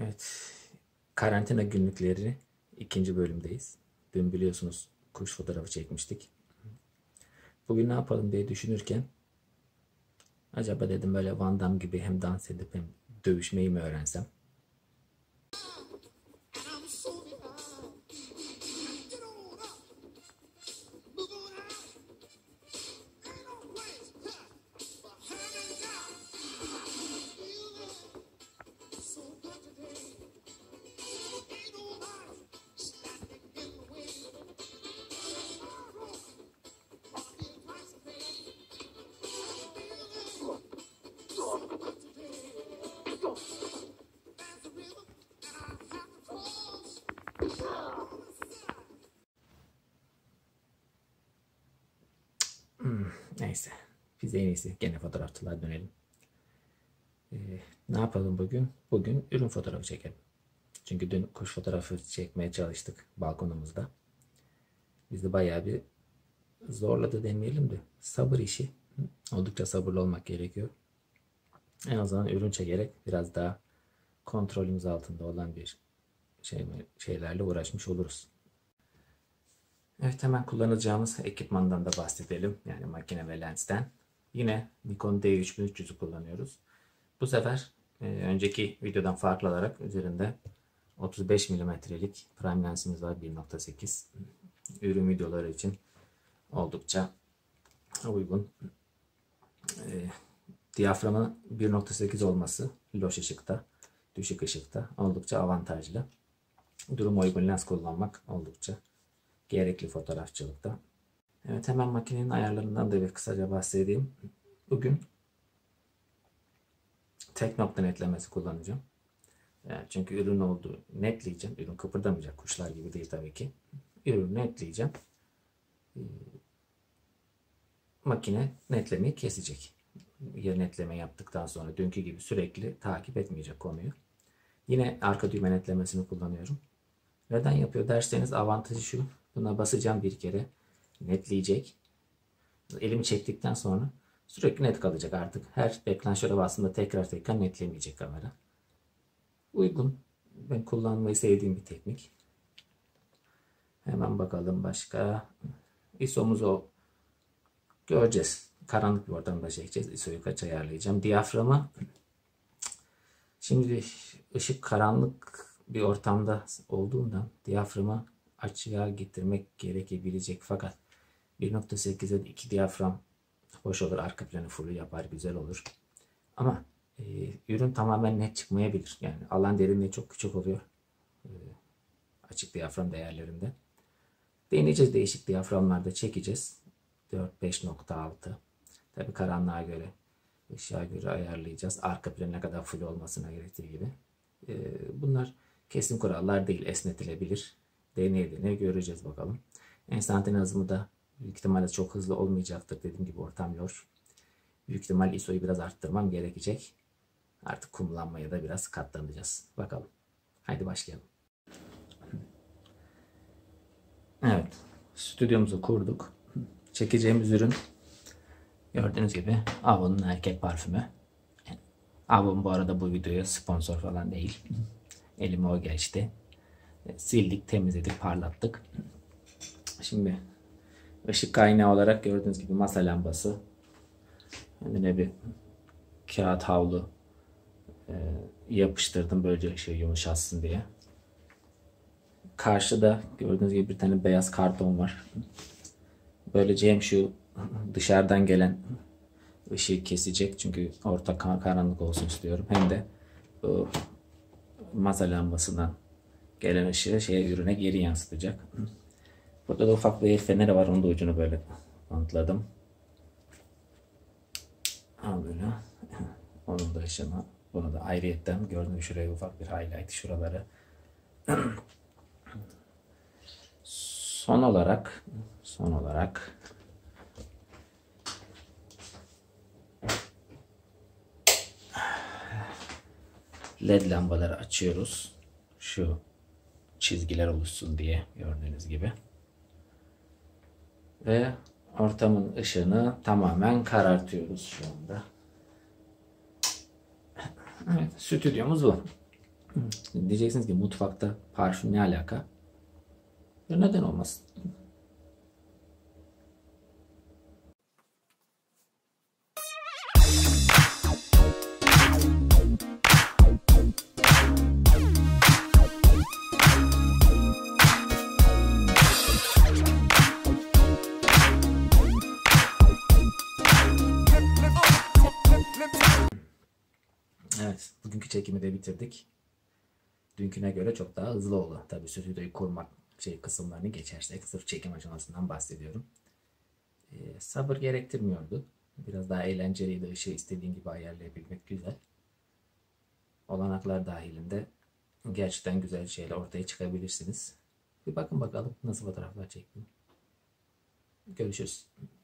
Evet, karantina günlükleri ikinci bölümdeyiz. Dün biliyorsunuz kuş fotoğrafı çekmiştik. Bugün ne yapalım diye düşünürken acaba dedim böyle Van Damme gibi hem dans edip hem dövüşmeyi mi öğrensem? Neyse. Biz en iyisi gene fotoğrafçılığa dönelim. Ne yapalım bugün? Bugün ürün fotoğrafı çekelim. Çünkü dün kuş fotoğrafı çekmeye çalıştık balkonumuzda. Bizi bayağı bir zorladı demeyelim de sabır işi. Oldukça sabırlı olmak gerekiyor. En azından ürün çekerek biraz daha kontrolümüz altında olan bir şeylerle uğraşmış oluruz. Evet, hemen kullanacağımız ekipmandan da bahsedelim. Yani makine ve lensten. Yine Nikon D3300'ü kullanıyoruz. Bu sefer önceki videodan farklı olarak üzerinde 35 mm'lik prime lensimiz var, 1.8. Ürün videoları için oldukça uygun. Diyaframı 1.8 olması loş ışıkta, düşük ışıkta oldukça avantajlı. Duruma uygun lens kullanmak oldukça gerekli fotoğrafçılıkta. Evet, hemen makinenin ayarlarından da bir kısaca bahsedeyim. Bugün tek nokta netlemesi kullanacağım. Çünkü ürün olduğu netleyeceğim. Ürün kıpırdamayacak. Kuşlar gibi değil tabii ki. Ürünü netleyeceğim. Makine netlemeyi kesecek. Yer netleme yaptıktan sonra dünkü gibi sürekli takip etmeyecek konuyu. Yine arka düğme netlemesini kullanıyorum. Neden yapıyor derseniz avantajı şu. Buna basacağım bir kere. Netleyecek. Elimi çektikten sonra sürekli net kalacak artık. Her deklanşöre bastığımda tekrar netlemeyecek kamera. Uygun. Ben kullanmayı sevdiğim bir teknik. Hemen bakalım başka. ISO'muzu göreceğiz. Karanlık bir ortamda çekeceğiz. ISO'yu kaç ayarlayacağım. Diyaframı. Şimdi ışık karanlık bir ortamda olduğundan diyaframı açığa getirmek gerekebilecek. Fakat 1.8'e 2 diyafram hoş olur. Arka planı full yapar. Güzel olur. Ama ürün tamamen net çıkmayabilir. Yani alan derinliği çok küçük oluyor. Açık diyafram değerlerinde. Deneyeceğiz, değişik diyaframlarda çekeceğiz. 4-5.6. Tabi karanlığa göre, ışığa göre ayarlayacağız. Arka plan ne kadar full olmasına gerektiği gibi. Bunlar kesin kurallar değil, esnetilebilir. Deneye göreceğiz bakalım. Enstantane hızımı da büyük ihtimalle çok hızlı olmayacaktır. Dediğim gibi ortam yor. Büyük ihtimal ISO'yu biraz arttırmam gerekecek. Artık kumlanmaya da biraz katlanacağız. Bakalım. Haydi başlayalım. Evet. Stüdyomuzu kurduk. Çekeceğimiz ürün gördüğünüz gibi Avon'un erkek parfümü. Avon bu arada bu videoya sponsor falan değil. Elime o geçti. Sildik, temizledik, parlattık. Şimdi ışık kaynağı olarak gördüğünüz gibi masa lambası. Önüne bir kağıt havlu yapıştırdım böylece ışığı yumuşatsın diye. Karşıda gördüğünüz gibi bir tane beyaz karton var. Böylece hem şu dışarıdan gelen ışığı kesecek çünkü orta karanlık olsun istiyorum. Hem de bu masa lambasından gelen ışığı ürüne geri yansıtacak. Burada da ufak bir el feneri var. Onun da ucunu böyle bantladım. Böyle. Onun da ışığını, bunu da ayrıyetten gördüğünüz şuraya ufak bir highlight şuraları. Son olarak LED lambaları açıyoruz. Şu çizgiler oluşsun diye gördüğünüz gibi. Ve ortamın ışığını tamamen karartıyoruz şu anda. Evet, stüdyomuz bu. Diyeceksiniz ki mutfakta parfüm ne alaka? Ya neden olmasın? Evet, bugünkü çekimi de bitirdik. Dünküne göre çok daha hızlı oldu. Tabii stüdyoyu kurmak kısımlarını geçersek, sırf çekim aşamasından bahsediyorum. Sabır gerektirmiyordu. Biraz daha eğlenceliydi. Işığı istediğin gibi ayarlayabilmek güzel. Olanaklar dahilinde gerçekten güzel şeyler ortaya çıkabilirsiniz. Bir bakın bakalım nasıl fotoğraflar çektim. Görüşürüz.